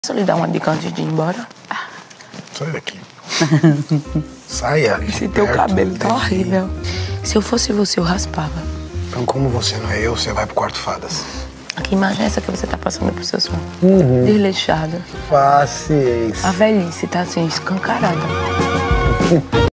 Posso lhe dar uma dica antes de ir embora? Sai daqui. Saia. Esse teu cabelo tá horrível. Se eu fosse você, eu raspava. Então, como você não é eu, você vai pro quarto fadas. Que imagem é essa que você tá passando pro seu sonho? Desleixada. Paciência. A velhice tá assim, escancarada.